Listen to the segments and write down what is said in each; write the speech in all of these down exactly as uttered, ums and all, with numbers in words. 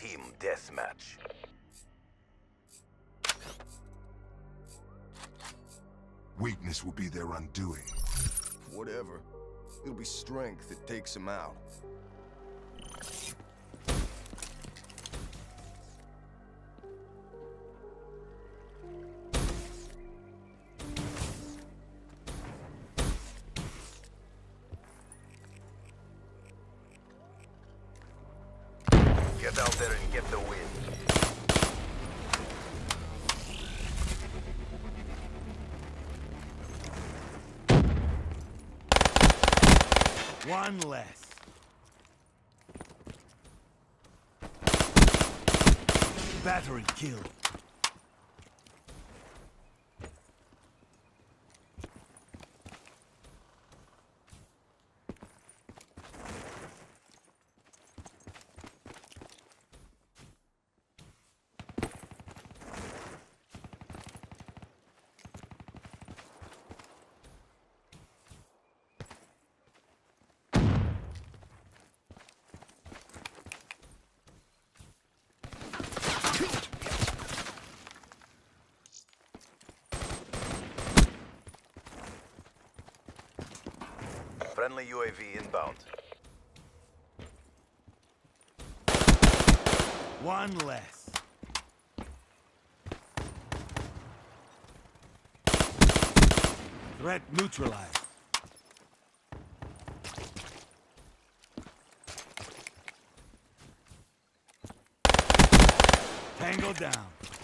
Team deathmatch. Weakness will be their undoing. Whatever. It'll be strength that takes him out. Get out there and get the win. One less. Battery kill. Friendly U A V inbound. One less. Threat neutralized. Tango down.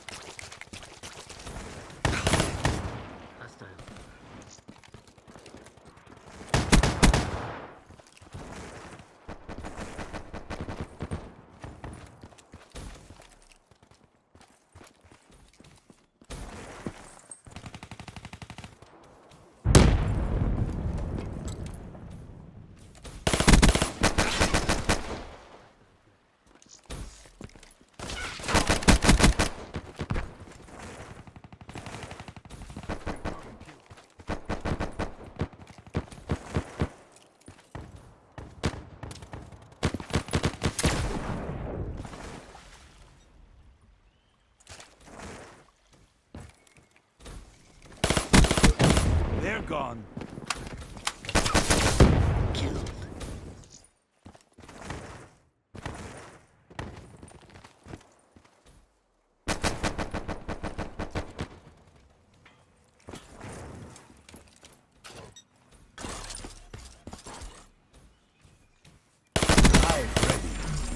They're gone. Killed. Hive ready.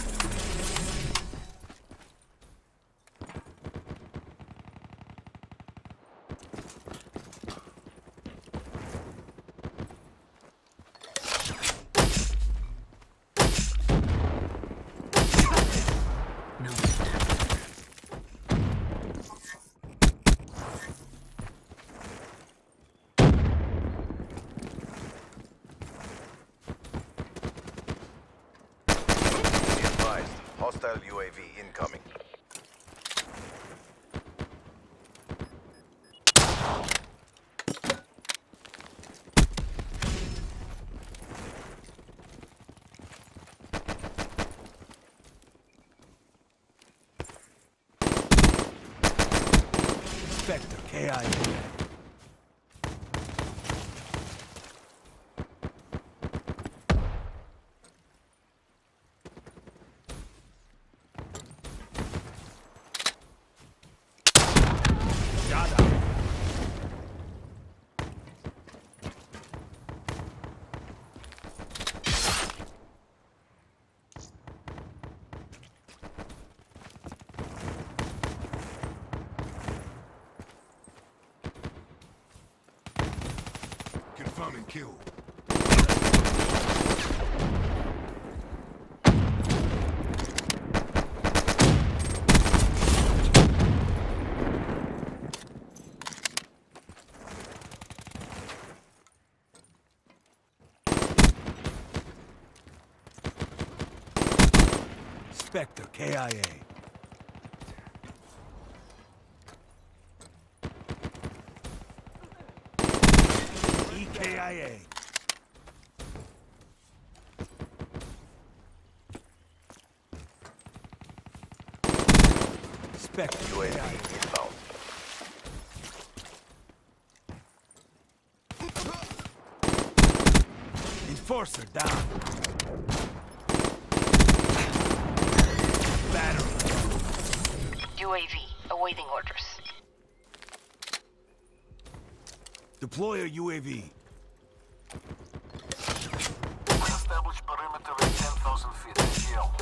No. Be advised, hostile U A V incoming. Spectre K I A. Shot out. Confirm and kill. Spectre K I A. E K I A. Spectre, U A V K I A. inbound. Enforcer down. Battery. U A V awaiting orders. Deploy a U A V. Establish perimeter at ten thousand feet. M T L.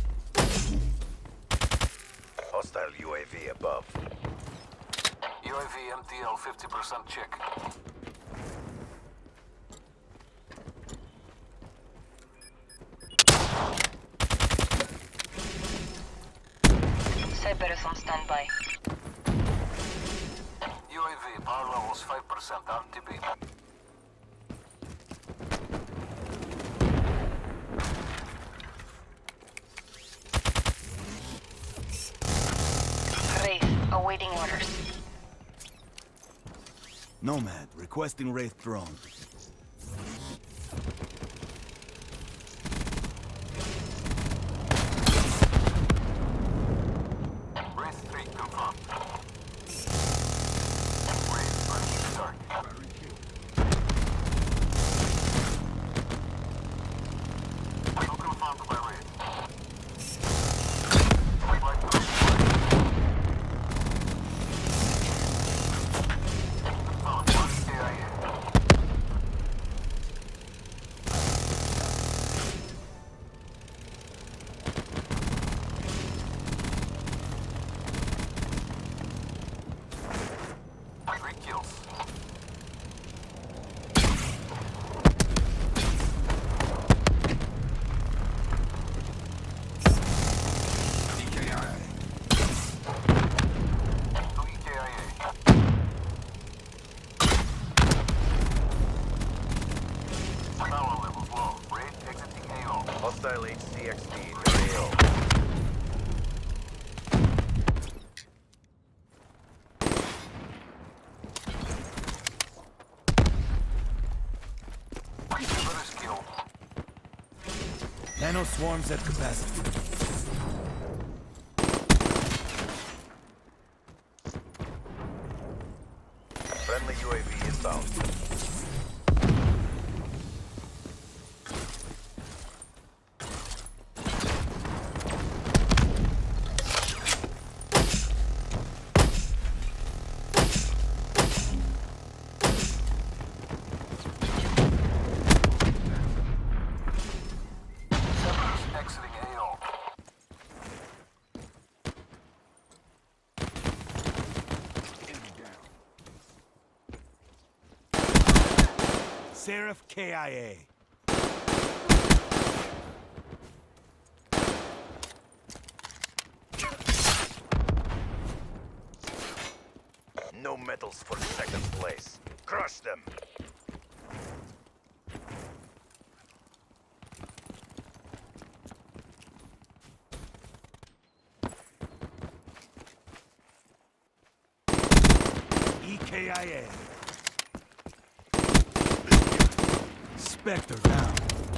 Hostile U A V above. U A V M T L fifty percent check. Cyberus on standby. U A V power levels five percent R T B. Wraith awaiting orders. Nomad requesting Wraith drone. Wraith three confirmed. Wraith ready to start. Kill confirmed by Wraith. Flight to deploy. Confirmed. one K I A. Three kills. E K I A. Two E K I A. Power levels low. Raid exiting A O. Hostile H C X D in your A O. Cerberus killed. Nano swarms at capacity. Friendly U A V inbound. Cerberus exiting A O. Seraph K I A. No medals for second place. Crush them. E K I A. Spectre down.